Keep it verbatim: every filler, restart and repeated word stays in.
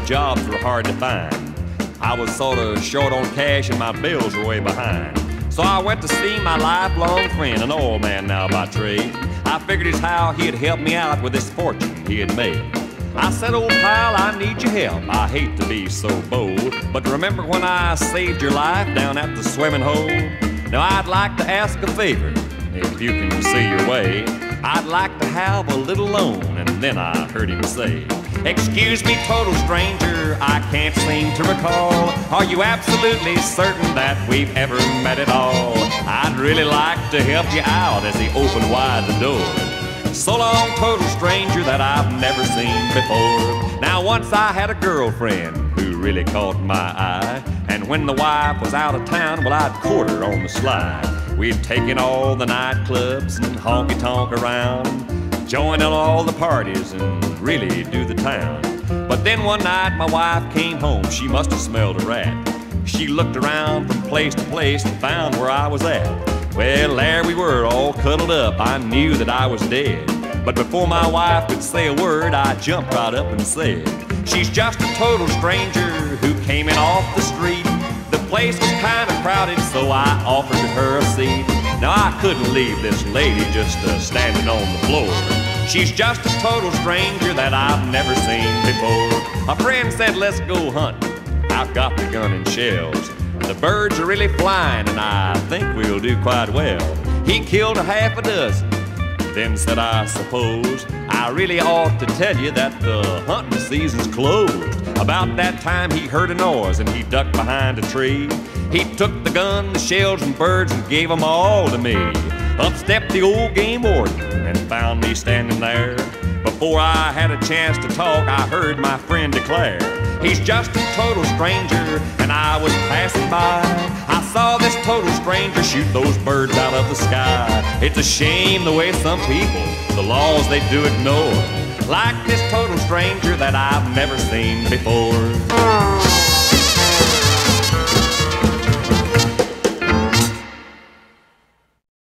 jobs were hard to find. I was sort of short on cash and my bills were way behind. So I went to see my lifelong friend, an oil man now by trade. I figured as how he'd help me out with this fortune he had made. I said, old pal, I need your help. I hate to be so bold, but remember when I saved your life down at the swimming hole? Now I'd like to ask a favor, if you can see your way. I'd like to have a little loan. And then I heard him say, excuse me, total stranger, I can't seem to recall. Are you absolutely certain that we've ever met at all? I'd really like to help you out as he opened wide the door. So long, total stranger that I've never seen before. Now once I had a girlfriend who really caught my eye, and when the wife was out of town, well, I'd court her on the sly. We'd taken all the nightclubs and honky-tonk around, join in all the parties and really do the town. But then one night my wife came home, she must have smelled a rat. She looked around from place to place and found where I was at. Well, there we were, all cuddled up. I knew that I was dead. But before my wife could say a word, I jumped right up and said, she's just a total stranger who came in off the street. The place was kind of crowded, so I offered her a seat. Now I couldn't leave this lady just uh, standing on the floor. She's just a total stranger that I've never seen before. A friend said, let's go hunting. I've got the gun and shells. The birds are really flying, and I think we'll do quite well. He killed a half a dozen, then said, I suppose I really ought to tell you that the hunting season's closed. About that time he heard a noise and he ducked behind a tree. He took the gun, the shells and birds and gave them all to me. Up stepped the old game warden and found me standing there. Before I had a chance to talk, I heard my friend declare, he's just a total stranger, and I was passing by. I saw this total stranger shoot those birds out of the sky. It's a shame the way some people, the laws they do ignore, like this total stranger that I've never seen before.